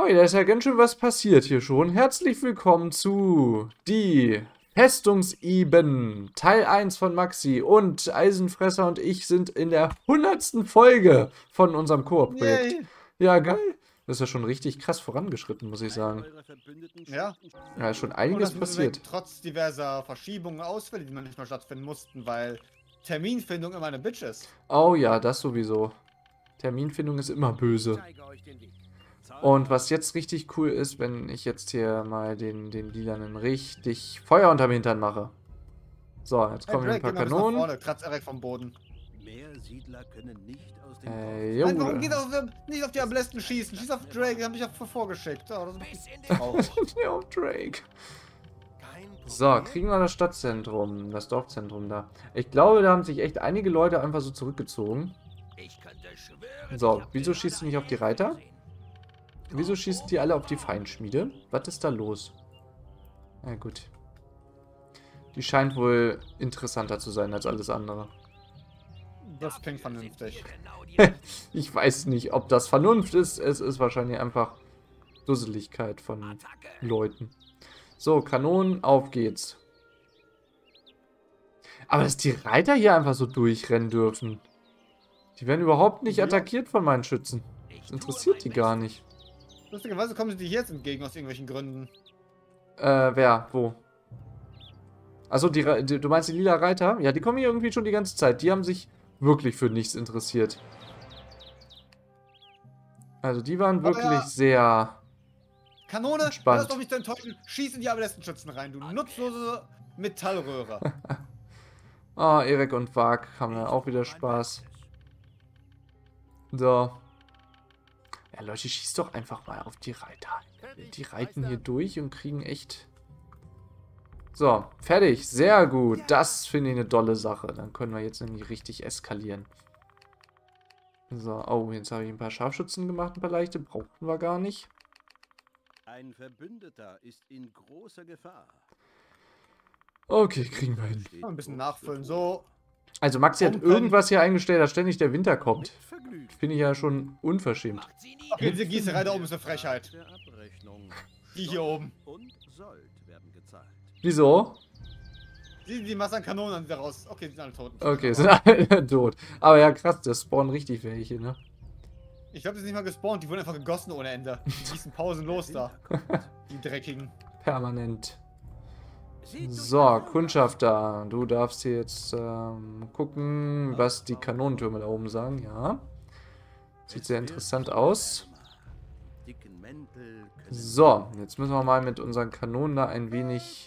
Hoi, da ist ja ganz schön was passiert hier schon. Herzlich willkommen zu Die Festungseben, Teil 1 von Maxi. Und Eisenfresser und ich sind in der 100. Folge von unserem Koop-Projekt. Yay. Ja, geil. Das ist ja schon richtig krass vorangeschritten, muss ich sagen. Ja. Ja, ist schon Und einiges das passiert. trotz diverser Verschiebungen, Ausfälle, die noch nicht mal stattfinden mussten, weil Terminfindung immer eine Bitch ist. Oh ja, das sowieso. Terminfindung ist immer böse. Und was jetzt richtig cool ist, wenn ich jetzt hier mal den Lilanen richtig Feuer unterm Hintern mache. So, jetzt kommen hier ein paar Kanonen. Vorne, kratzt direkt vom Boden. Mehr Siedler können nicht aus dem Nein, warum geht Jo. er nicht auf die Ablesten schießen? Schieß auf Drake, den hab ich ja vorgeschickt. Oh, das ist wirklich traurig. Ja, Drake. So, kriegen wir das Stadtzentrum, das Dorfzentrum da. Ich glaube, da haben sich echt einige Leute einfach so zurückgezogen. So, wieso schießt du nicht auf die Reiter? Wieso schießen die alle auf die Feinschmiede? Was ist da los? Na gut. Die scheint wohl interessanter zu sein als alles andere. Das klingt vernünftig. Ich weiß nicht, ob das Vernunft ist. Es ist wahrscheinlich einfach Dusseligkeit von Leuten. So, Kanonen, auf geht's. Aber dass die Reiter hier einfach so durchrennen dürfen. Die werden überhaupt nicht attackiert von meinen Schützen. Das interessiert die gar nicht. Lustigerweise kommen sie dir jetzt entgegen aus irgendwelchen Gründen. Wer? Wo? Achso, du meinst die lila Reiter? Ja, die kommen hier irgendwie schon die ganze Zeit. Die haben sich wirklich für nichts interessiert. Also die waren wirklich ja. sehr... Kanone, Entspannt. lass doch nicht enttäuschen. Schieß in die Ablestenschützen rein, du nutzlose Metallröhre. Ah, Erik und Wag haben dann auch wieder Spaß. So. Ja, Leute, schießt doch einfach mal auf die Reiter. Die reiten hier durch und kriegen echt... So, fertig. Sehr gut. Das finde ich eine dolle Sache. Dann können wir jetzt nämlich richtig eskalieren. So, oh, jetzt habe ich ein paar Scharfschützen gemacht, ein paar leichte. Brauchten wir gar nicht. Ein Verbündeter ist in großer Gefahr. Okay, kriegen wir hin. Ein bisschen nachfüllen, so. Also Maxi hat irgendwas hier eingestellt, dass ständig der Winter kommt. Vergnügen. Finde ich ja schon unverschämt. Okay, diese Gießerei da oben ist eine Frechheit. Der Abrechnung. Die hier oben. Und Sold werden gezahlt. Wieso? Sieh die Masse an Kanonen an wieder raus. Okay, die sind alle tot. Okay, sind alle tot. Aber ja, krass, das spawnen richtig welche, ne? Ich glaube, die sind nicht mal gespawnt, die wurden einfach gegossen ohne Ende. Die gießen pausenlos da. Die dreckigen. Permanent. So, Kundschafter. Du darfst hier jetzt gucken, was die Kanonentürme da oben sagen. Ja. Sieht sehr interessant aus. Dicken Mäntel können So, jetzt müssen wir mal mit unseren Kanonen da ein wenig...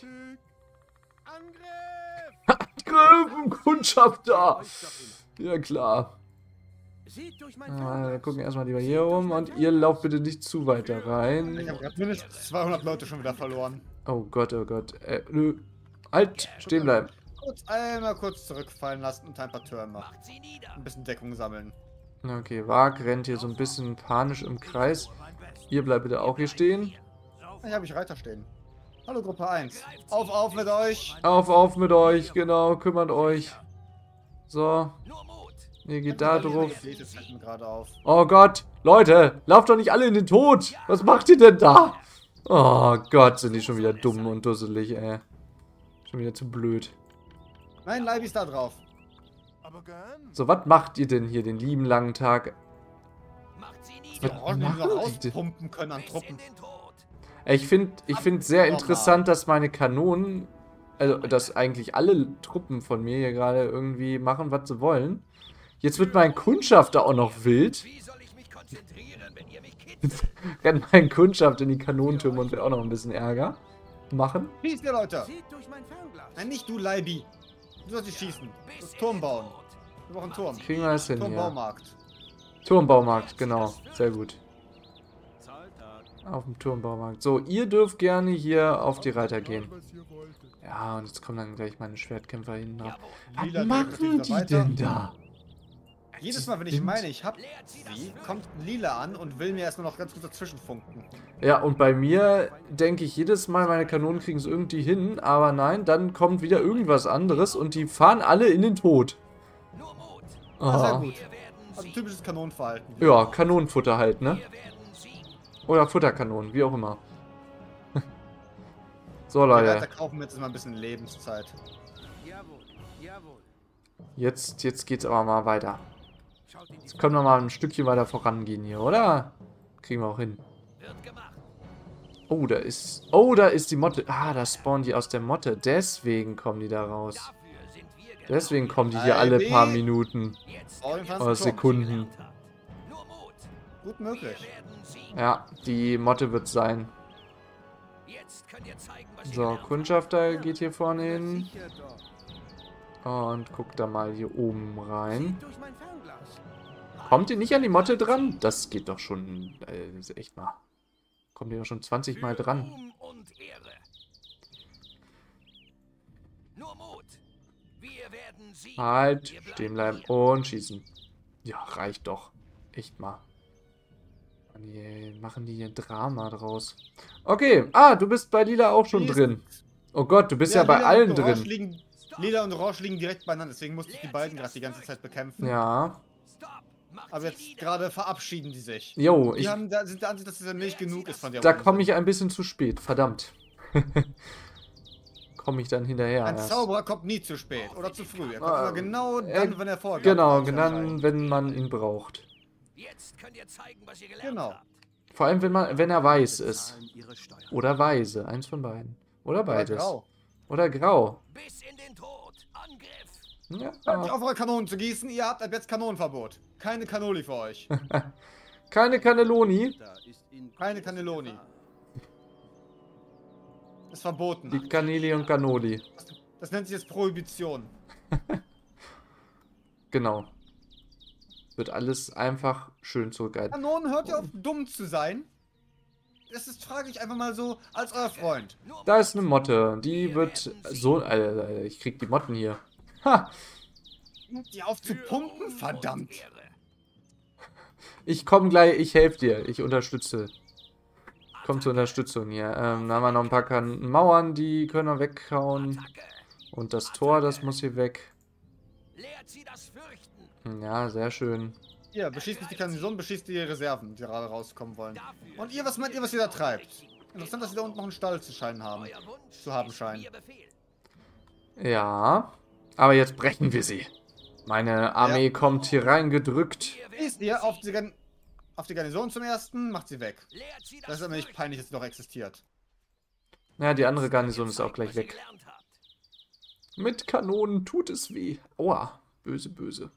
Angriffen, Kundschafter! Ja, klar. Sieht durch mein Wir gucken erstmal lieber hier rum und ihr lauft bitte nicht zu weit da Ich rein. habe gerade mindestens 200 Leute schon wieder verloren. Oh Gott, oh Gott. Nö. Halt, stehen bleiben. Einmal kurz zurückfallen lassen und ein paar Türme. Ein bisschen Deckung sammeln. Okay, Wag rennt hier so ein bisschen panisch im Kreis. Ihr bleibt bitte auch hier stehen. Hier habe ich Reiter stehen. Hallo Gruppe 1. Auf mit euch! Auf mit euch, genau, kümmert euch. So, ihr geht da drauf. Das fällt mir gerade auf. Oh Gott, Leute, lauft doch nicht alle in den Tod. Was macht ihr denn da? Oh Gott, sind die schon wieder dumm und dusselig, ey. Schon wieder zu blöd. Nein, Leibi ist da drauf. So, was macht ihr denn hier den lieben langen Tag? Die Orangen, die wir noch machen die denn? rauspumpen können an Truppen. Ich find sehr interessant, dass meine Kanonen, also dass eigentlich alle Truppen von mir hier gerade irgendwie machen, was sie wollen. Jetzt wird mein Kundschafter auch noch wild. Rennt mein Kundschafter in die Kanonentürme und will auch noch ein bisschen Ärger machen. Schießt ihr Leute! Sieht durch mein Fernglas. Nein, nicht du, Leibi. Du sollst nicht schießen. Das Turm bauen. Wir brauchen einen Turm. Kriegen wir das hin, ja. Turmbaumarkt. Turmbaumarkt, genau. Sehr gut. Zahltag. Auf dem Turmbaumarkt. So, ihr dürft gerne hier auf die Reiter gehen. Ja, und jetzt kommen dann gleich meine Schwertkämpfer hin drauf. Lila Was machen drückt die weiter. denn da? Jedes Mal, wenn ich meine, ich hab sie, kommt ein Lila an und will mir erstmal noch ganz kurz dazwischen funken. Ja, und bei mir denke ich jedes Mal, meine Kanonen kriegen es irgendwie hin, aber nein, dann kommt wieder irgendwas anderes und die fahren alle in den Tod. Ah, sehr Oh. gut. Also typisches Kanonenverhalten. Ja, Kanonenfutter halt, ne? Oder Futterkanonen, wie auch immer. So, Die Reiter Leute. kaufen jetzt mal ein bisschen Lebenszeit. Jawohl, jawohl. Jetzt geht's aber mal weiter. Jetzt können wir mal ein Stückchen weiter vorangehen hier, oder? Kriegen wir auch hin. Oh, da ist... Oh, da ist die Motte. Ah, da spawnen die aus der Motte. Deswegen kommen die da raus. Deswegen kommen die hier alle paar Minuten. Oder Sekunden. Gut möglich. Ja, die Motte wird sein. So, Kundschafter geht hier vorne hin. Sicher doch. Und guckt da mal hier oben rein. Durch mein Fernglas. Kommt ihr nicht an die Motte dran? Das geht doch schon... echt mal. Kommt ihr doch schon 20 Mal dran. Ruhm und Ehre. Nur Mut. Wir werden siegen. Halt, Wir bleiben stehen bleiben hier. und schießen. Ja, reicht doch. Echt mal. Mann, die machen die hier Drama draus. Okay, du bist bei Lila auch schon drin. Oh Gott, du bist ja bei Lila allen und Orange drin. Lila und Orange liegen direkt beieinander, deswegen musste ich die beiden gerade die ganze Zeit bekämpfen. Ja. Stop. Macht Aber sie jetzt nieder. gerade verabschieden die sich. Jo, Die sind der Ansicht, dass es ja nicht genug ist von der da Runde. komme ich ein bisschen zu spät. Verdammt. Komme ich dann hinterher Ein erst. Zauberer kommt nie zu spät oder zu früh. Er kommt immer genau dann, wenn er vorgeht. Genau, dann, wenn man ihn braucht. Jetzt könnt ihr zeigen, was ihr gelernt Genau. habt. Vor allem, wenn er weiß ist. Zahlen ihre Steuern. Oder weise. Eins von beiden. Oder beides. Grau. Oder grau. Bis in den Tod. Angriff. Ja. Hört nicht auf, eure Kanonen zu gießen. Ihr habt ab jetzt Kanonenverbot. Keine Cannoli für euch. Keine Cannelloni. Da ist in Keine große Cannelloni. Gefahr. Ist verboten. Die Caneli und Cannoli. Das nennt sich jetzt Prohibition. Genau. Wird alles einfach schön zurückgehalten. Kanonen, hört ihr auf, dumm zu sein? Das ist, frage ich einfach mal so, als euer Freund. Nur Da ist eine Motte. Die wird so... ich krieg die Motten hier. Ha! Die auf zu pumpen? Verdammt. Ehre. Ich komme gleich. Ich helfe dir. Ich unterstütze. Komm zur Unterstützung hier. Dann haben wir noch ein paar Mauern, die können wir weghauen. Attacke. Und das Tor, das muss hier weg. Lehrt sie das Fürchten. Ja, sehr schön. Ihr beschießt nicht die Kanonen, beschießt die Reserven, die gerade rauskommen wollen. Dafür Und ihr, was meint ihr, was ihr da treibt? Interessant, dass sie da unten noch einen Stall zu scheinen haben. euer Wunsch Zu haben ist scheinen. ihr Befehl. Ja. Aber jetzt brechen wir sie. Meine Armee kommt hier reingedrückt. Wir werden Schießt ihr auf die Garnison zum ersten, macht sie weg. Lehrt sie Das ist aber nicht peinlich, dass sie noch existiert. Ja, die andere Garnison ist auch gleich weg. Mit Kanonen tut es weh. Aua. Böse, böse.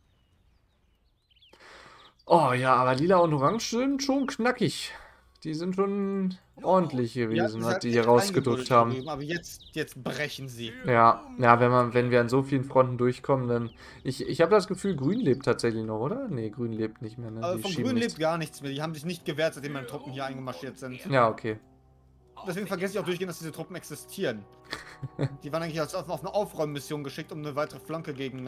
Oh ja, aber Lila und Orange sind schon knackig. Die sind schon ordentlich gewesen, was die hier rausgedrückt haben. Aber jetzt brechen sie. Ja, wenn wir an so vielen Fronten durchkommen, dann... Ich habe das Gefühl, Grün lebt tatsächlich noch, oder? Nee, Grün lebt nicht mehr, ne? Aber Die von schieben Grün nichts. lebt gar nichts mehr. Die haben sich nicht gewehrt, seitdem meine Truppen hier eingemarschiert sind. Ja, okay. Deswegen vergesse ich auch durchgehend, dass diese Truppen existieren. Die waren eigentlich auf eine Aufräummission geschickt, um eine weitere Flanke gegen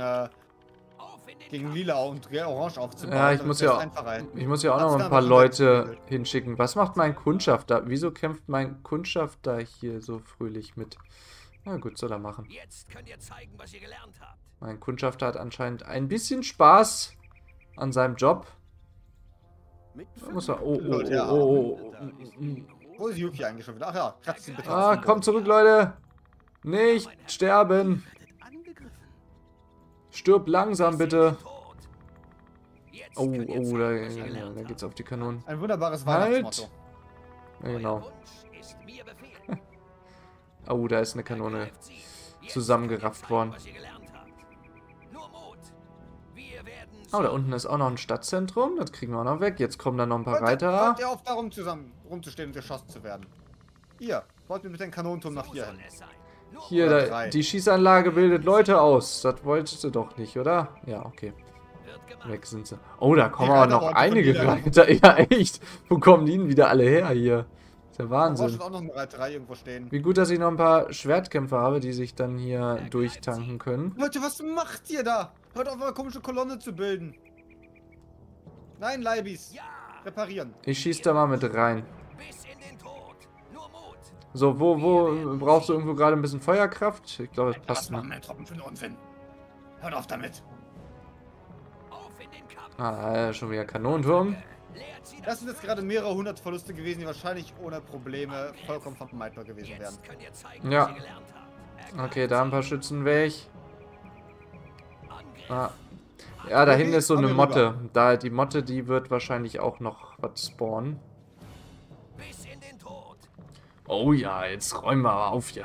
Lila und Orange aufzubauen. Ja, ich damit muss wir ja, es einfacher hätten. ich muss ja auch noch Hat's mal ein dann paar aber Leute weitergebildet. hinschicken. Was macht mein Kundschafter? Wieso kämpft mein Kundschafter hier so fröhlich mit? Na gut, soll er machen. Jetzt könnt ihr zeigen, was ihr gelernt habt. Mein Kundschafter hat anscheinend ein bisschen Spaß an seinem Job. Mit Da muss er... Oh, oh, Leute, ja. oh, oh, Da ist oh. in Wo ist Yuki eigentlich schon wieder? Ach ja, kratzt sie bitte. Ah, auf den kommt Boden. zurück, Leute. Nicht sterben. Werdet angegriffen. Stirb langsam, bitte. Jetzt Oh, könnt ihr oh, zeigen, was ihr gelernt da habt. geht's auf die Kanonen. Ein wunderbares Halt. Weihnachtsmotto. Ja, Euer genau. Wunsch ist mir Befehl. Oh, da ist eine Kanone Ergreift sie. Jetzt zusammengerafft könnt ihr zeigen, worden. was ihr gelernt habt. Nur Mut. Wir werden Oh, da siegen. unten ist auch noch ein Stadtzentrum. Das kriegen wir auch noch weg. Jetzt kommen da noch ein paar Hört Reiter. ihr auf, darum zusammen rumzustehen und geschossen zu werden. Ihr, wollt ihr mit dem Kanonenturm nach hier So hin? soll es sein. Nur Hier, Oder da, drei. die Schießanlage bildet Leute aus. Das wolltest du doch nicht, oder? Ja, okay. wird gemacht. Weg sind sie. Oh, da kommen Die aber Reiter noch wollten einige von wieder- Reiter. Ja, echt. Wo kommen die denn wieder alle her hier? Ist ja Orange Wahnsinn. hat auch noch eine Reiterei irgendwo stehen. Wie gut, dass ich noch ein paar Schwertkämpfer habe, die sich dann hier durchtanken können. Leute, was macht ihr da? Hört auf, eure komische Kolonne zu bilden. Nein, Leibis. Ja, Reparieren. Ich schieß da mal mit rein. bis in den Tod. Nur Mut. So, wo brauchst du irgendwo gerade ein bisschen Feuerkraft? Ich glaube, das Was passt machen noch. meine Truppen für einen Unsinn? Hört auf damit. Auf in den Kampf. Ah, schon wieder Kanonenturm. Leert sie Das sind jetzt gerade mehrere hundert Verluste gewesen, die wahrscheinlich ohne Probleme vollkommen vermeidbar gewesen wären. Jetzt könnt ihr zeigen, Ja. was ihr gelernt habt. Okay, da ein paar Schützen weg. Angriff. Ah. Ja, da hinten ist so komm eine hier Motte. Da, die Motte, die wird wahrscheinlich auch noch was spawnen. Bis in den Tod. Oh ja, jetzt räumen wir aber auf, ja.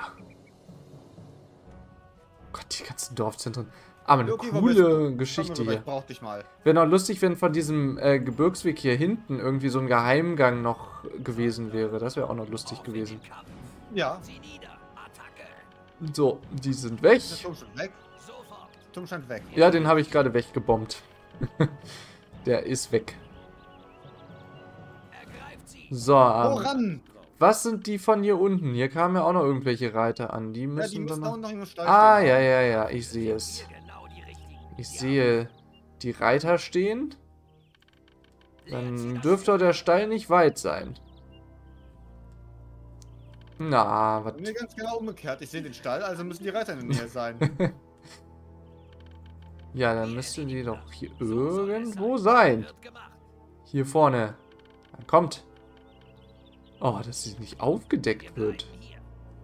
Gott, die ganzen Dorfzentren. Aber eine Okay, wo bist du? coole Komm Geschichte rüber, hier. ich brauch dich mal. Wäre noch lustig, wenn von diesem Gebirgsweg hier hinten irgendwie so ein Geheimgang noch gewesen wäre. Das wäre auch noch lustig gewesen. Kampf. Ja, Sie nieder. Attacke. So, die sind weg. ist der Turmstand weg? Sofort. Turmstand weg. Ja, den habe ich gerade weggebombt. Der ist weg. Ergreift sie. So, Woran? was sind die von hier unten? Hier kamen ja auch noch irgendwelche Reiter an. Die Ja, müssen die müssen dann da noch... unten noch im Stall Ah, stehen. ja, ja, ja, ich sehe es. Hier genau die richtigen. Ich sehe die Reiter stehen. Leert sie Dann das dürfte der Stall nicht weit sein. Na, was? Bei mir ganz genau umgekehrt. Ich sehe den Stall, also müssen die Reiter in der Nähe sein. Ja, dann müsste die doch hier irgendwo sein. wird gemacht. Hier vorne. Dann kommt. Oh, dass sie nicht Wir aufgedeckt bleiben wird. hier.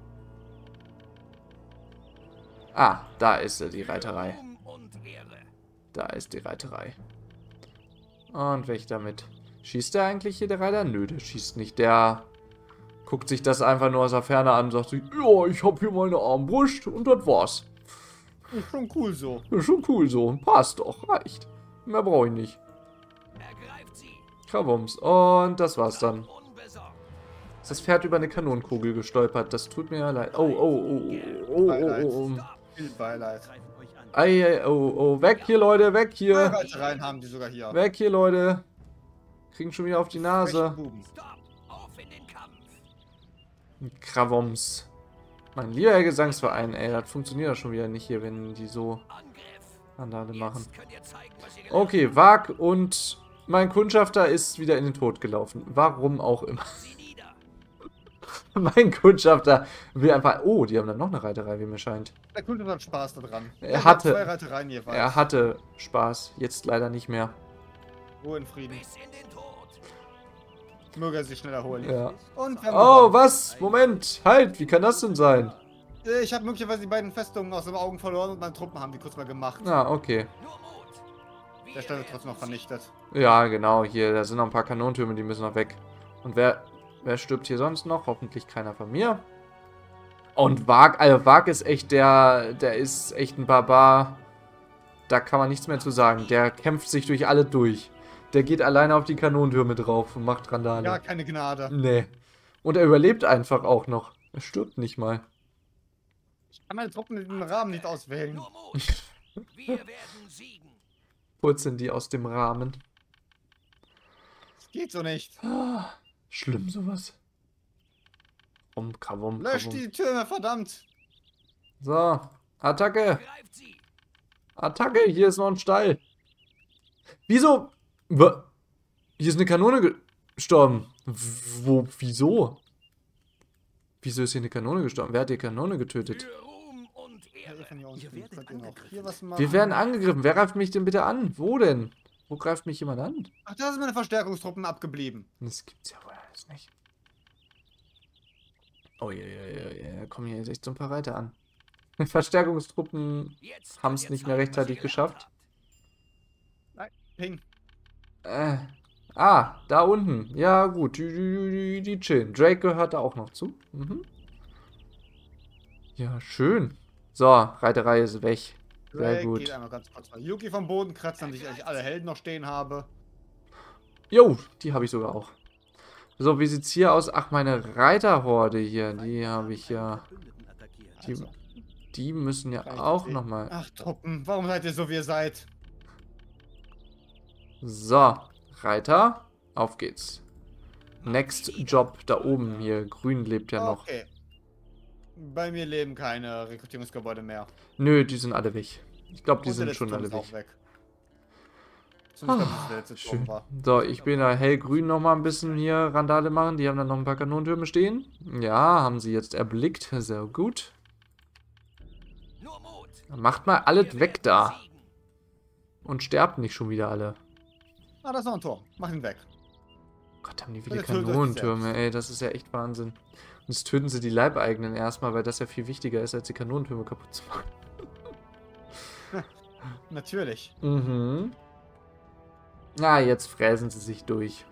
Ah, da ist sie, die Reiterei. Ruhm und Ehre. Da ist die Reiterei. Und weg damit. Schießt der eigentlich hier, der Reiter? Nö, der schießt nicht. Der guckt sich das einfach nur aus der Ferne an und sagt sich, ja, ich hab hier meine Armbrust und das war's. Ist schon cool so. Ist schon cool so. Passt doch, reicht. Mehr brauche ich nicht. Ergreift sie. Krabums. Und das war's dann. Unbesorgt. Ist das Pferd über eine Kanonenkugel gestolpert? Das tut mir leid. Oh, oh, oh, oh, oh, oh, oh. Viel Beileid. Greifen euch an. Ei, ei, oh, oh. Weg hier, Leute, weg Zwei hier. Reitereien haben die sogar hier. Weg hier, Leute. Kriegen schon wieder auf die Nase. Freche Buben. Stopp. Auf in den Kampf. Kravoms. Mein lieber Herr Gesangsverein, ey, das funktioniert ja schon wieder nicht hier, wenn die so Angriff. Randale machen. Jetzt könnt ihr zeigen, was ihr gelernt Okay, Wag und mein Kundschafter ist wieder in den Tod gelaufen. Warum auch immer. habt. Sie nieder. Mein Kundschafter will einfach... Oh, die haben dann noch eine Reiterei, wie mir scheint. Der Kunde hat Spaß daran. Er hat hatte- zwei Reitereien jeweils. Er hatte Spaß, jetzt leider nicht mehr. Ruhe in Frieden. Bis in den Tod. Möge er sich schnell erholen. Ja. Und wir haben Oh, gewonnen. was? Moment. Halt, wie kann das denn sein? Ich habe möglicherweise die beiden Festungen aus den Augen verloren und meine Truppen haben die kurz mal gemacht. Ah, okay. Nur Mut. Wir Der Stall wird werden trotzdem noch vernichtet. Ja, genau, hier, da sind noch ein paar Kanontürme, die müssen noch weg. Und wer stirbt hier sonst noch? Hoffentlich keiner von mir. Und Wag, also Wag ist echt der ist echt ein Barbar. Da kann man nichts mehr zu sagen. Der kämpft sich durch alle durch. Der geht alleine auf die Kanontürme drauf und macht Randale. Ja, keine Gnade. Nee. Und er überlebt einfach auch noch. Er stirbt nicht mal. Ich kann meine Truppen in den Rahmen nicht auswählen. Nur Mut. Wir werden siegen. Purzeln die aus dem Rahmen. Das geht so nicht. Ah, schlimm sowas. Kavum. Löscht die Türme, verdammt. So, Attacke. Greift sie. Attacke, hier ist noch ein Stall. Wieso? Hier ist eine Kanone gestorben. Wieso? Wieso ist hier eine Kanone gestorben? Wer hat die Kanone getötet? Für Ruhm und Ja, Ehre. ihr von hier unten Ihr werdet könnt ihr noch angegriffen. hier was machen. Wir werden angegriffen. Wer greift mich denn bitte an? Wo denn? Wo greift mich jemand an? Ach, da sind meine Verstärkungstruppen abgeblieben. Das gibt's ja wohl alles nicht. Oh ja, kommen hier jetzt echt so ein paar Reiter an. Verstärkungstruppen Jetzt könnt haben es ihr nicht mehr zeigen, was ihr rechtzeitig gelernt geschafft. habt. Ping. Da unten. Ja, gut. Die chillen. Drake gehört da auch noch zu. Mhm. Ja, schön. So, Reiterei ist weg. Sehr Drake gut. geht einmal ganz kurz mal Yuki vom Boden kratzen, damit ich alle Helden noch stehen habe. Jo, die habe ich sogar auch. So, wie sieht's hier aus? Ach, meine Reiterhorde hier. Die habe ich ja. Verbündeten attackiert. Die, Also, die müssen ja kann ich auch sehen. nochmal. Ach, Truppen, warum seid ihr so, wie ihr seid? So, Reiter. Auf geht's. Next Job da oben hier. Grün lebt ja noch. Okay. Bei mir leben keine Rekrutierungsgebäude mehr. Nö, die sind alle weg. Ich glaube, die Und der sind letzte schon Turm alle ist auch weg. Zumindest der letzte Turm Schön. war. So, ich bin da hellgrün noch mal ein bisschen hier Randale machen. Die haben dann noch ein paar Kanontürme stehen. Ja, haben sie jetzt erblickt. Sehr gut. Nur Mut. Macht mal alles Wir weg werden da. siegen. Und sterbt nicht schon wieder alle. Ah, da ist noch ein Turm. Mach ihn weg. Gott, haben die viele Der tötet sich Kanonentürme, selbst. ey, das ist ja echt Wahnsinn. Und jetzt töten sie die Leibeigenen erstmal, weil das ja viel wichtiger ist, als die Kanonentürme kaputt zu machen. Natürlich. Mhm. Na, jetzt fräsen sie sich durch.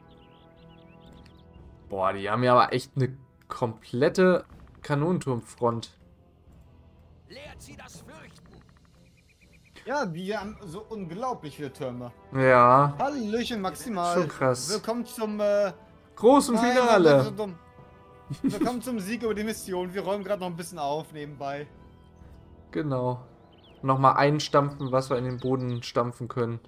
Boah, die haben ja aber echt eine komplette Kanonenturmfront. Lehrt sie das Fürchten. Ja, die haben so unglaublich viele Türme. Ja, Hallöchen maximal. Schon krass. Willkommen zum großen nein, Finale. Nein, so dumm. Willkommen zum Sieg über die Mission. Wir räumen gerade noch ein bisschen auf nebenbei. Genau. Nochmal einstampfen, was wir in den Boden stampfen können.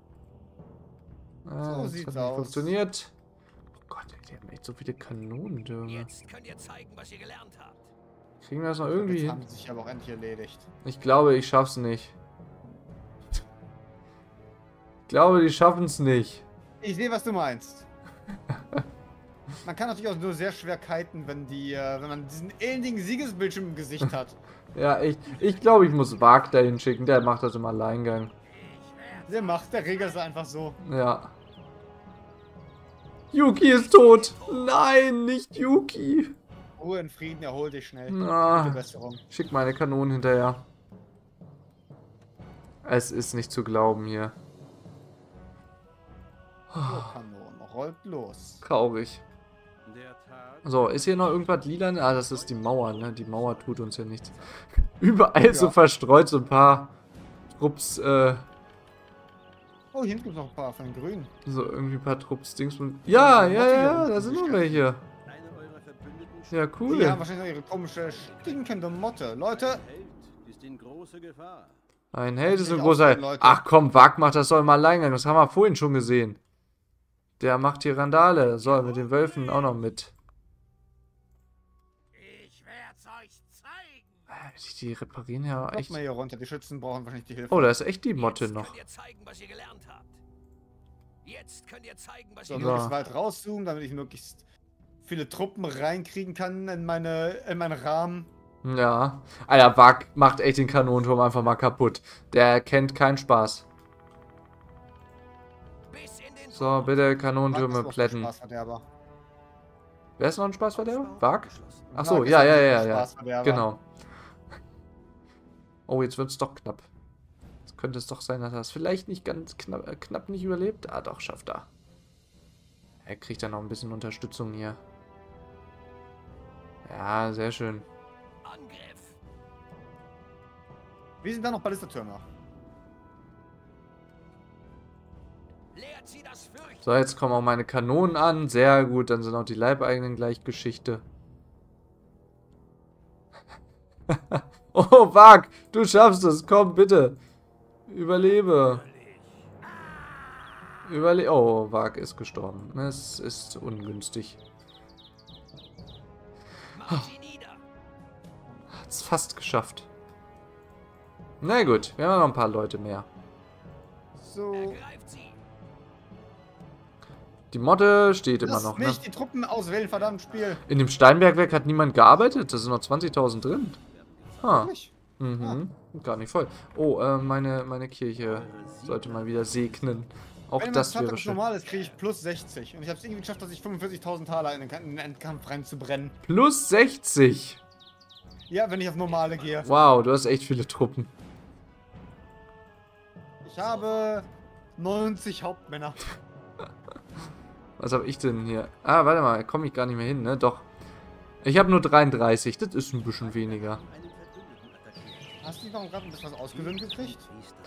Ah, das sieht's hat nicht aus. funktioniert. Oh Gott, ey, die haben echt so viele Kanonentürme. Jetzt könnt ihr zeigen, was ihr gelernt habt. Kriegen wir das noch irgendwie Jetzt hin? haben sie sich aber auch endlich erledigt. Ich glaube, ich schaff's nicht. Ich glaube, die schaffen es nicht. Ich sehe, was du meinst. Man kann natürlich auch nur sehr schwer kiten, wenn man diesen ähnlichen Siegesbildschirm im Gesicht hat. Ja, ich glaube, ich muss Wag dahin schicken. Der macht das im Alleingang. Der regelt es einfach so. Ja. Yuki ist tot. Nein, nicht Yuki. Ruhe in Frieden, erhol dich schnell. Gute Na, Besserung. schick meine Kanonen hinterher. Es ist nicht zu glauben hier. So, Kanonen, rollt los. Traurig. Der Tag So, ist hier noch irgendwas lila? Ah, das ist die Mauer, ne? Die Mauer tut uns ja nichts. Überall so Ja. verstreut so ein paar Trupps, Oh, hier hinten gibt es noch ein paar von den Grünen. so irgendwie ein paar Trupps Dings. Ja, da sind noch welche. eine eurer Verbündeten Ja, Die cool. haben wahrscheinlich noch ihre komische, stinkende Motte. Leute, Held ist in große Gefahr. Ein Held ist ein nicht großer. ausgehen, Leute. Ach komm, Wag macht das doch im Alleingang. Das haben wir vorhin schon gesehen. Der macht hier Randale. So, mit den Wölfen auch noch mit. Ich werd's euch zeigen. Die reparieren ja kommt echt. mal hier runter. Die Schützen brauchen wahrscheinlich die Hilfe. Oh, da ist echt die Motte Jetzt noch. könnt ihr zeigen, was ihr gelernt habt. Jetzt könnt ihr zeigen, was So, ihr Ja. möglichst weit rauszoomen, damit ich möglichst viele Truppen reinkriegen kann in meinen Rahmen. Ja. Alter, Wag macht echt den Kanonenturm einfach mal kaputt. Der kennt keinen Spaß. bis in den So, bitte Wag Kanonentürme ist auch ein plätten. Spaßverderber. Wer ist noch ein Spaßverderber? Wag? Ach so, Wag ist ja, auch ja, ein ja, ja. Spaßverderber. Genau. Oh, jetzt wird's doch knapp. Jetzt könnte es doch sein, dass er es vielleicht nicht ganz knapp nicht überlebt. Ah, doch, schafft er. Er kriegt dann noch ein bisschen Unterstützung hier. Ja, sehr schön. Angriff. Wie sind da noch Ballistertürme? Lehrt sie das Fürchten. So, jetzt kommen auch meine Kanonen an. Sehr gut, dann sind auch die Leibeigenen gleich Geschichte. Oh, Wag, du schaffst es. Komm, bitte. Überlebe. Oh, Wag ist gestorben. Es ist ungünstig. Macht sie nieder. Hat's fast geschafft. Na gut, wir haben noch ein paar Leute mehr. So. Ergreift sie. Die Motte steht immer Lass noch, mich ne? die Truppen auswählen, verdammt Spiel. In dem Steinbergwerk hat niemand gearbeitet. Da sind noch 20.000 drin. Ah, Nicht? mhm. Gar nicht voll. Oh, meine Kirche sollte mal wieder segnen. Auch Wenn das mein wäre Vater schön. normal ist, kriege ich plus 60. Und ich habe es irgendwie geschafft, dass ich 45.000 Taler in den Endkampf reinzubrennen. Plus 60. Ja, wenn ich auf normale gehe. Wow, du hast echt viele Truppen. Ich habe 90 Hauptmänner. Was habe ich denn hier? Ah, warte mal, komme ich gar nicht mehr hin, ne? Doch. Ich habe nur 33. Das ist ein bisschen weniger. Einen Verbündeten attackiert. Hast du noch gerade ein bisschen was ausgedünnt gekriegt?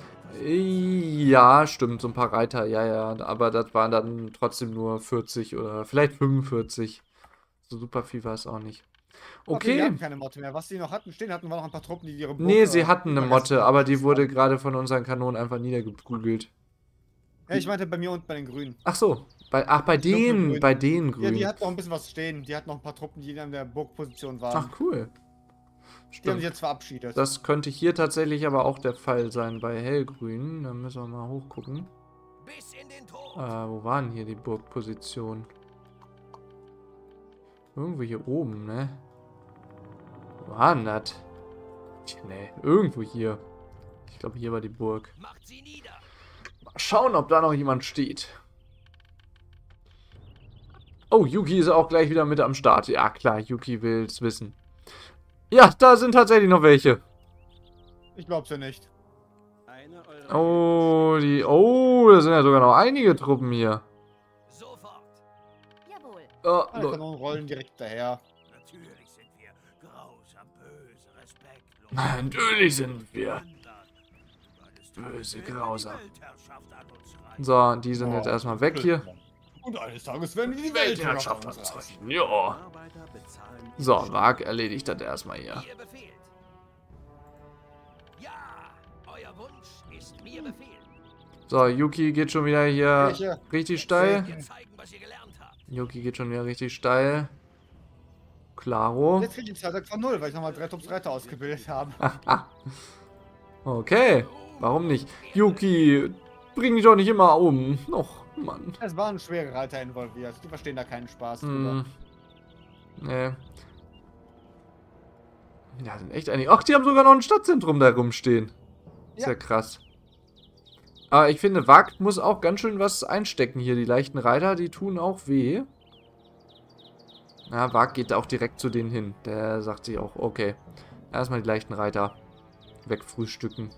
Ja, stimmt, so ein paar Reiter, ja. Aber das waren dann trotzdem nur 40 oder vielleicht 45. So super viel war es auch nicht. Die Okay. hatten keine Motte mehr. Was die noch hatten, stehen hatten, waren noch ein paar Truppen, die ihre Burg, Nee, sie hatten eine übergessen Motte, haben. aber die wurde gerade von unseren Kanonen einfach niedergeprügelt. Ja, ich meinte bei mir und bei den Grünen. Ach so, bei Dunkelgrün. denen, bei den Ja, Grünen. die hatten noch ein bisschen was stehen. Die hatten noch ein paar Truppen, die in der Burgposition waren. Ach cool. Die haben sich Stimmt. jetzt verabschiedet. Das könnte hier tatsächlich aber auch der Fall sein bei Hellgrün. Da müssen wir mal hochgucken. Bis in den Tod. Wo waren hier die Burgpositionen? Irgendwo hier oben, ne? Wo war denn das? Ne, irgendwo hier. Ich glaube, hier war die Burg. Macht sie nieder. Mal schauen, ob da noch jemand steht. Oh, Yuki ist auch gleich wieder mit am Start. Ja, klar, Yuki will es wissen. Ja, da sind tatsächlich noch welche. Ich glaub's ja nicht. Eine eurer Oh, da sind ja sogar noch einige Truppen hier. Sofort. Jawohl. Oh, Alle Kanonen rollen direkt daher. Natürlich sind wir grausam, böse, respektlos. natürlich sind wir Alles böse, wenn die grausam. Weltherrschaft an uns reißt. So, die sind jetzt erstmal weg hier. Und eines Tages werden wir die Weltherrschaft hat uns uns reißen. Ja. Arbeiter bezahlen. So, Wag erledigt das erstmal hier. Ihr befehlt. Ja, euer Wunsch ist mir Befehl. So, Yuki geht schon wieder hier Welche? richtig steil. Ihr zeigen, was ihr gelernt habt. Yuki geht schon wieder richtig steil. Klaro. Jetzt krieg ich den Zahltag von 0, weil ich nochmal 3 Trupps Reiter ausgebildet habe. Okay, warum nicht? Yuki, bring dich doch nicht immer um. Noch, Mann. Es waren schwere Reiter involviert. Die verstehen da keinen Spaß Hm. drüber. Nee. Ja, sind echt einige. Ach, die haben sogar noch ein Stadtzentrum da rumstehen. Ist ja Ja. krass. Aber ich finde, Wag muss auch ganz schön was einstecken hier. Die leichten Reiter, die tun auch weh. Ja, Wag geht auch direkt zu denen hin. Der sagt sich auch, okay. Erstmal die leichten Reiter wegfrühstücken.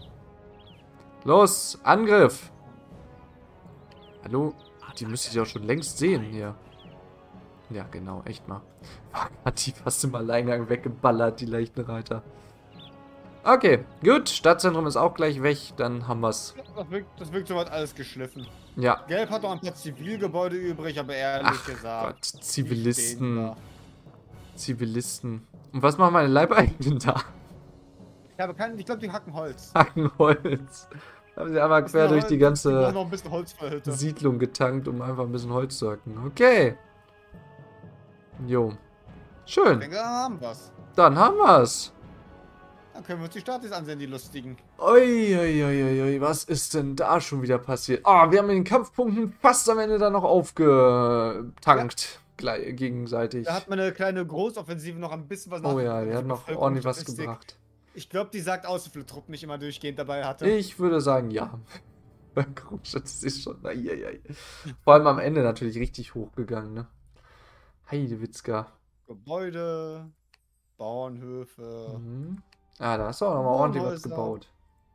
Los, Angriff! Hallo? Die müsste ich auch schon längst sehen hier. Ja, genau, echt mal. Wag hat die fast im Alleingang weggeballert, die leichten Reiter. Okay, gut. Stadtzentrum ist auch gleich weg. Dann haben wir's. Das wirkt soweit alles geschliffen. Ja. Gelb hat noch ein paar Zivilgebäude übrig, aber ehrlich Ach gesagt. Gott, nicht den Zivilisten. da. Zivilisten. Und was machen meine Leibeigenen da? Ich habe keinen, ich glaube, die hacken Holz. Hacken Holz. Haben sie einmal quer durch die Die machen ganze noch ein bisschen Holz für Hütte. Siedlung getankt, um einfach ein bisschen Holz zu hacken. Okay. Jo. Ich Schön. denke, dann haben wir's. Dann haben wir's. Dann können wir uns die Statis ansehen, die lustigen. Ui, ui, ui, ui, was ist denn da schon wieder passiert? Ah, wir haben in den Kampfpunkten fast am Ende dann noch aufgetankt. Gegenseitig. Da hat meine kleine Großoffensive noch ein bisschen was Oh ja, die hat noch ordentlich was Bevölkerungsstatistik. gebracht. Ich glaube, die sagt aus, wie viele Truppen ich immer durchgehend dabei hatte. Ich würde sagen, ja. Das ist schon. Eieiei. Vor allem am Ende natürlich richtig hochgegangen, ne? Heidewitzka. Gebäude, Bauernhöfe. Mhm. Ah, da hast du auch nochmal ordentlich was Wohnhäuser. gebaut.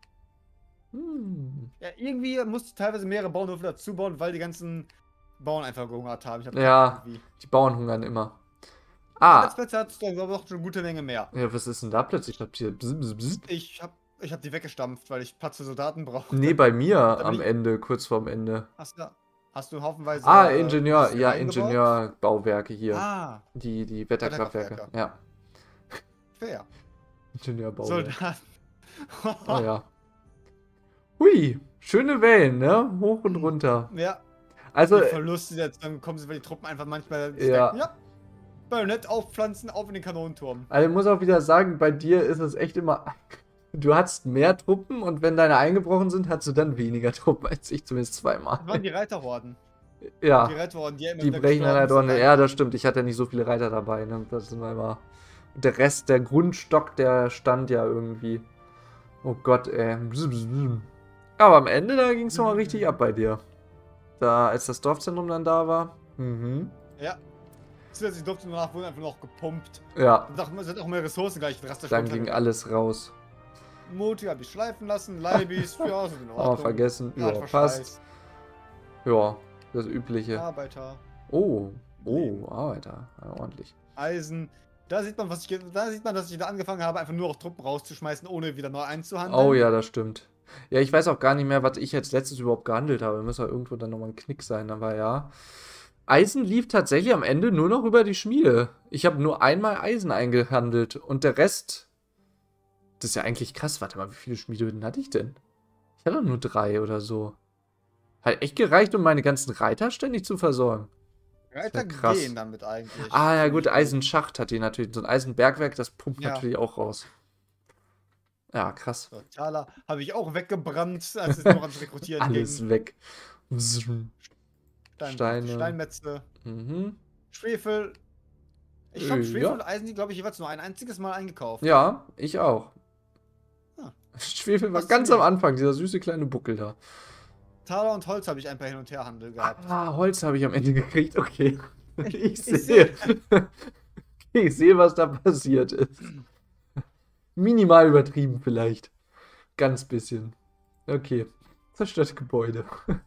Hm. Ja, irgendwie musste ich teilweise mehrere Bauernhöfe dazu bauen, weil die ganzen Bauern einfach gehungert haben. Ich hab Ja. irgendwie- Die Bauern hungern immer. Ah, Arbeitsplätze hat es doch schon eine gute Menge mehr. ja, was ist denn da plötzlich passiert? Ich hab die weggestampft, weil ich Platz für Soldaten brauchte. Nee, bei mir bin am ich- Ende, kurz vorm Ende. Hast du haufenweise. Ah, Ingenieur, Kisten ja, eingebaut? Ingenieurbauwerke hier. Ah, Die Wetterkraftwerke. Wetterkraftwerke. Ja, fair. Ingenieurbauwerke. Soldaten. Oh ja. Hui, schöne Wellen, ne? Hoch und runter. Ja, Also, die Verluste jetzt, dann kommen sie, weil die Truppen einfach manchmal Ja. denken, ja, Bajonett aufpflanzen, auf in den Kanonenturm. also ich muss auch wieder sagen, bei dir ist es echt immer. Du hattest mehr Truppen und wenn deine eingebrochen sind, hattest du dann weniger Truppen als ich, zumindest zweimal. Das waren die Reiterhorden. Ja, Die Reiterhorden, die immer die wieder brechen dann halt gestorben auch. sind. Ja, das stimmt. Ich hatte ja nicht so viele Reiter dabei. Ne? Das sind immer. Der Rest, der Grundstock, der stand ja irgendwie. Oh Gott, ey. Aber am Ende, da ging es nochmal richtig ab bei dir. Da, als das Dorfzentrum dann da war. Mhm. Ja. Zusätzlich durfte danach wurden einfach noch gepumpt. Ja, Es hat auch mehr Ressourcen gleich drastisch dann ging alles raus. Moti habe ich schleifen lassen, Leibis, ja, sind in Oh, Ordnung. vergessen. Ja, Radverschleiß, passt. Ja, das Übliche. Arbeiter, Oh, Arbeiter. Ja, ordentlich. Eisen. Da sieht man, dass ich da angefangen habe, einfach nur auch Truppen rauszuschmeißen, ohne wieder neu einzuhandeln. Oh ja, das stimmt. Ja, ich weiß auch gar nicht mehr, was ich jetzt letztes überhaupt gehandelt habe. Muss ja irgendwo dann nochmal ein Knick sein, aber ja. Eisen lief tatsächlich am Ende nur noch über die Schmiede. Ich habe nur einmal Eisen eingehandelt und der Rest. Das ist ja eigentlich krass. Warte mal, wie viele Schmiedehütten hatte ich denn? Ich hatte nur 3 oder so. Hat echt gereicht, um meine ganzen Reiter ständig zu versorgen. Reiter ja krass. gehen damit eigentlich. Ah, ja gut, Eisenschacht hat die natürlich. So ein Eisenbergwerk, das pumpt Ja. natürlich auch raus. Ja, krass. So, Taler habe ich auch weggebrannt, als es noch ans Rekrutieren Alles ging. weg. Steine. Steine. Steinmetze. Mhm. Schwefel. Ich habe Ja. Schwefel und Eisen, die glaube ich jeweils nur ein einziges Mal eingekauft. Ja, ich auch. Ah. Schwefel war Was ganz denn? am Anfang, dieser süße kleine Buckel da. Taler und Holz habe ich ein paar Hin- und Herhandel gehabt. Ah, Holz habe ich am Ende gekriegt, okay. Ich sehe. Ich sehe, was da passiert ist. Minimal übertrieben vielleicht. Ganz bisschen. Okay. Zerstörte Gebäude.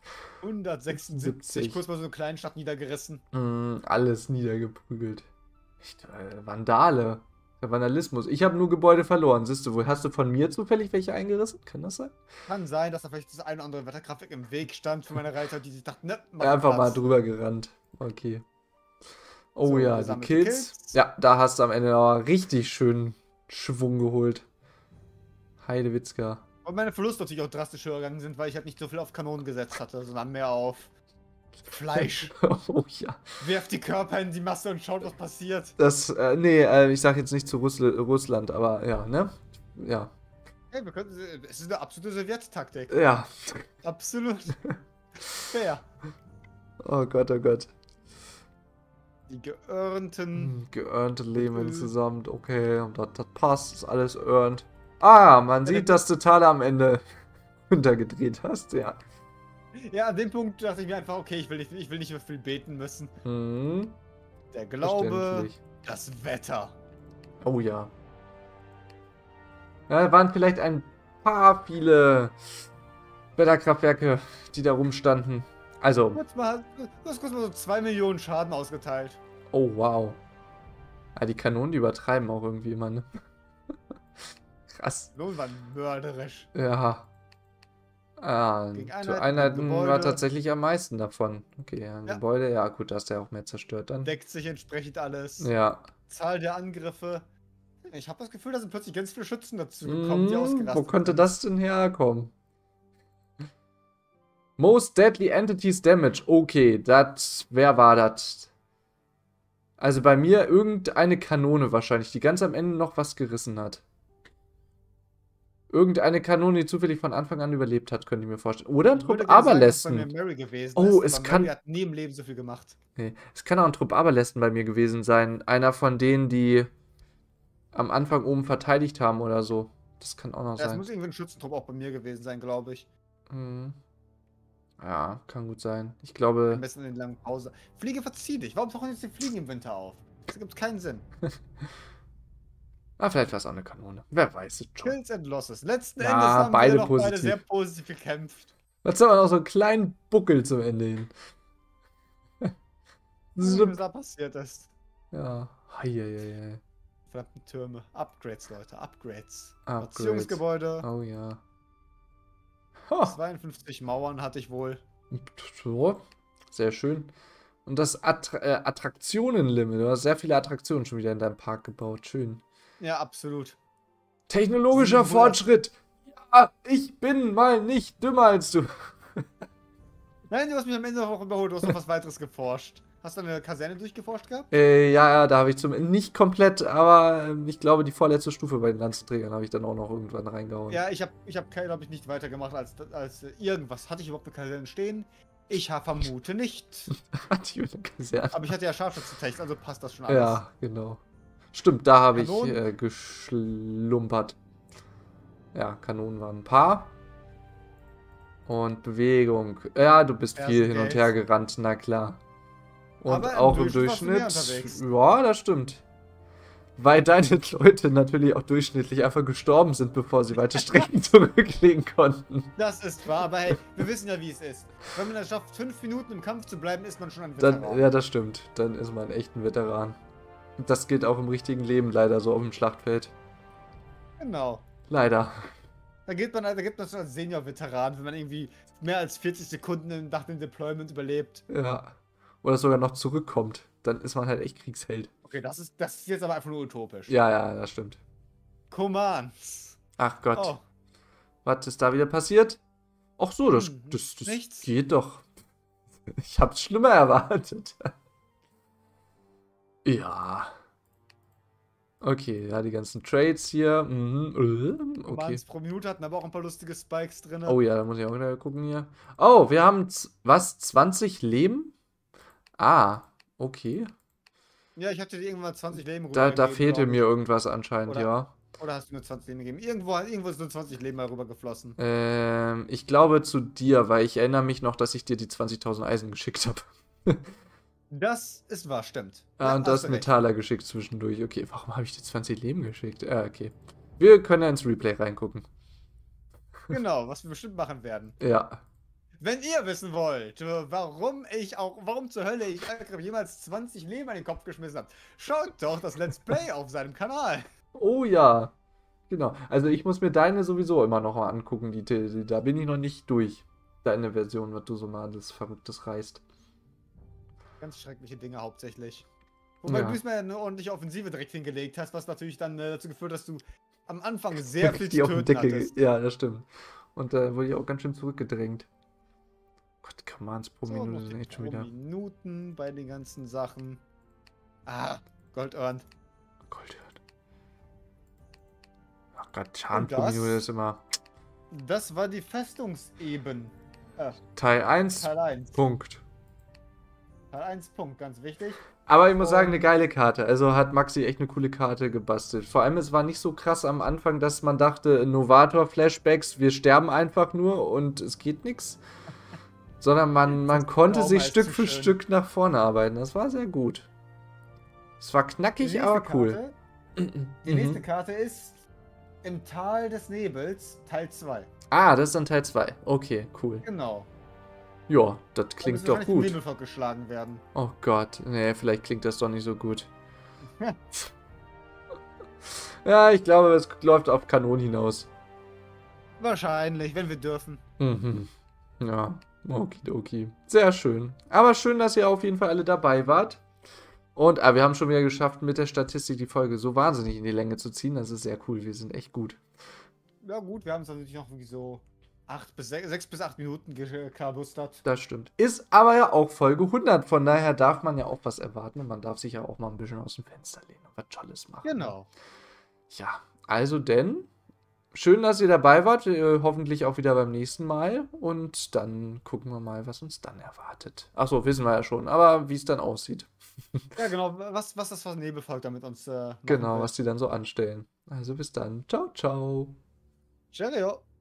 176, kurz mal so eine kleine Stadt niedergerissen. Alles niedergeprügelt. Vandale. Der Vandalismus. Ich habe nur Gebäude verloren. Siehst du, hast du von mir zufällig welche eingerissen? Kann das sein? Kann sein, dass da vielleicht das eine oder andere Wetterkraftwerk im Weg stand für meine Reiter, die sich dachten, ne, mach Einfach mal Platz. drüber gerannt. Okay. Oh So, ja, die gesammelte Kills. Ja, da hast du am Ende aber richtig schön Schwung geholt. Heidewitzka. Und meine Verluste natürlich auch drastisch höher gegangen sind, weil ich halt nicht so viel auf Kanonen gesetzt hatte, sondern mehr auf Fleisch. Oh ja. Werft die Körper in die Masse und schaut, was passiert. Das, ich sag jetzt nicht zu Russland, aber ja, ne? Ja. Hey, es ist eine absolute Sowjettaktik. Ja. Absolut. Fair. Oh Gott, oh Gott. Die geearnten. Geearnte Leben zusammen. Okay, und das passt, ist alles earned. Ah, man sieht, dass du Tale am Ende runtergedreht hast, ja. Ja, an dem Punkt dachte ich mir einfach, okay, ich will nicht mehr viel beten müssen. Der Glaube, das Wetter. Oh ja. Ja, waren vielleicht ein paar viele Wetterkraftwerke, die da rumstanden. Also. Du hast kurz mal so 2 Millionen Schaden ausgeteilt. Oh, wow. Ja, die Kanonen, die übertreiben auch irgendwie immer, ne? Krass. Lohn war mörderisch. Ja. Ah, zu Einheiten war tatsächlich am meisten davon. Okay, ja, ein Gebäude, ja gut, da hast du ja auch mehr zerstört dann. Deckt sich entsprechend alles. Ja. Zahl der Angriffe. Ich habe das Gefühl, da sind plötzlich ganz viele Schützen dazu gekommen, die ausgerastet Wo könnte das denn herkommen? Most Deadly Entities Damage. Okay, wer war das? Also bei mir irgendeine Kanone wahrscheinlich, die ganz am Ende noch was gerissen hat. Irgendeine Kanone, die zufällig von Anfang an überlebt hat, könnte ich mir vorstellen. Oder ein Trupp Aberlästen. Oh, es kann... Mary hat nie im Leben so viel gemacht. Nee, es kann auch ein Trupp Aberlästen bei mir gewesen sein. Einer von denen, die am Anfang oben verteidigt haben oder so. Das kann auch noch sein. Es muss irgendwie ein Schützentrupp auch bei mir gewesen sein, glaube ich. Ja, kann gut sein. Ich glaube... Am besten in den langen Pause. Fliege, verzieh dich. Warum tauchen jetzt die Fliegen im Winter auf? Das gibt keinen Sinn. Ah, vielleicht war es auch eine Kanone. Wer weiß es schon. Kills and Losses. Letzten Endes haben wir noch beide sehr positiv gekämpft. Jetzt haben wir noch so einen kleinen Buckel zum Ende hin. Was da passiert ist. Ja. Heieiei. Verdammten Türme. Upgrades, Leute. Upgrades. Beziehungsgebäude. Oh ja. 52 Mauern hatte ich wohl. So. Sehr schön. Und das Attraktionenlimit. Du hast sehr viele Attraktionen schon wieder in deinem Park gebaut. Schön. Ja, absolut. Technologischer Fortschritt. Ja, ich bin mal nicht dümmer als du. Nein, du hast mich am Ende auch überholt. Du hast noch was weiteres geforscht. Hast du eine Kaserne durchgeforscht gehabt? Ja, da habe ich nicht komplett, aber ich glaube, die vorletzte Stufe bei den Lanzenträgern habe ich dann auch noch irgendwann reingehauen. Ja, ich hab glaube ich, nicht weitergemacht als irgendwas. Hatte ich überhaupt eine Kaserne stehen? Ich vermute nicht. Hatte ich eine Kaserne? Aber ich hatte ja Scharfschütze-Text, also passt das schon alles. Ja, genau. Stimmt, da habe ich geschlumpert. Ja, Kanonen waren ein paar. Und Bewegung. Ja, du bist viel hin und her gerannt, na klar. Und aber auch im Durchschnitt. Ja, das stimmt. Weil deine Leute natürlich auch durchschnittlich einfach gestorben sind, bevor sie weite Strecken zurücklegen konnten. Das ist wahr, aber hey, wir wissen ja, wie es ist. Wenn man es schafft, 5 Minuten im Kampf zu bleiben, ist man schon ein Veteran. Ja, das stimmt. Dann ist man echt ein Veteran. Das gilt auch im richtigen Leben leider so auf dem Schlachtfeld. Genau. Leider. Da gibt man schon als Senior-Veteran, wenn man irgendwie mehr als 40 Sekunden nach dem Deployment überlebt. Ja. Oder sogar noch zurückkommt. Dann ist man halt echt Kriegsheld. Okay, das ist jetzt aber einfach nur utopisch. Ja, das stimmt. Commands. Ach Gott. Oh. Was ist da wieder passiert? Ach so, das geht doch. Ich hab's schlimmer erwartet. Ja. Okay, ja, die ganzen Trades hier. Okay. Commands pro Minute hatten aber auch ein paar lustige Spikes drin. Oh ja, da muss ich auch wieder gucken hier. Oh, wir haben, 20 Leben? Ah, okay. Ja, ich hatte dir irgendwann 20 Leben rübergegeben. Da fehlte mir irgendwas anscheinend, ja. Oder hast du nur 20 Leben gegeben? Irgendwo ist nur 20 Leben mal rübergeflossen. Ich glaube zu dir, weil ich erinnere mich noch, dass ich dir die 20.000 Eisen geschickt habe. Das ist wahr, stimmt. Ah, Ja, und du hast hast du mir recht. Taler geschickt zwischendurch. Okay, warum habe ich dir 20 Leben geschickt? Okay. Wir können ja ins Replay reingucken. Genau, was wir bestimmt machen werden. Ja. Wenn ihr wissen wollt, warum zur Hölle ich Alkrib jemals 20 Leben an den Kopf geschmissen habe, schaut doch das Let's Play auf seinem Kanal. Oh ja. Genau. Also ich muss mir deine sowieso immer noch mal angucken. Da bin ich noch nicht durch. Deine Version, was du so mal alles Verrücktes reißt. Ganz schreckliche Dinge hauptsächlich. Wobei Ja. du diesmal eine ordentliche Offensive direkt hingelegt hast, was natürlich dann dazu geführt hat, dass du am Anfang sehr viel Die zu auf den töten Deckel. hattest. Ja, das stimmt. Und da wurde ich auch ganz schön zurückgedrängt. Gott, Commands pro So, Minute noch sind die echt schon pro wieder. Minuten bei den ganzen Sachen. Ah, Goldörn. Goldhört. Ach Gott, Schaden Und pro das? Minute ist immer. Das war die Festungseben. Teil 1, Teil 1. Punkt. Teil 1, Punkt, ganz wichtig. Aber ich muss sagen, Und- eine geile Karte. Also hat Maxi echt eine coole Karte gebastelt. Vor allem, es war nicht so krass am Anfang, dass man dachte, Novator-Flashbacks, wir sterben einfach nur und es geht nichts. Sondern man konnte Traum sich als Stück zu für schön. Stück nach vorne arbeiten. Das war sehr gut. Es war Die knackig, nächste aber cool. Karte, die nächste Karte ist Im Tal des Nebels, Teil 2. Ah, das ist dann Teil 2. Okay, cool. Genau. Ja, das Da klingt müssen doch wahrscheinlich vom gut. Nebelvolk geschlagen werden. Oh Gott, nee, vielleicht klingt das doch nicht so gut. Ja, ich glaube, es läuft auf Kanon hinaus. Wahrscheinlich, wenn wir dürfen. Mhm. Ja, okidoki. Sehr schön. Aber schön, dass ihr auf jeden Fall alle dabei wart. Und wir haben schon wieder geschafft, mit der Statistik die Folge so wahnsinnig in die Länge zu ziehen. Das ist sehr cool. Wir sind echt gut. Ja gut, wir haben es natürlich noch irgendwie so 6 bis 8 Minuten gekabustert. Das stimmt. Ist aber ja auch Folge 100. Von daher darf man ja auch was erwarten. Und man darf sich ja auch mal ein bisschen aus dem Fenster lehnen und was Tolles machen. Genau. Ja, also denn, schön, dass ihr dabei wart. Hoffentlich auch wieder beim nächsten Mal. Und dann gucken wir mal, was uns dann erwartet. Achso, wissen wir ja schon. Aber wie es dann aussieht. Ja genau, was das für Nebelvolk da mit uns machen Genau, will. was die dann so anstellen. Also bis dann. Ciao, ciao. Cheerio.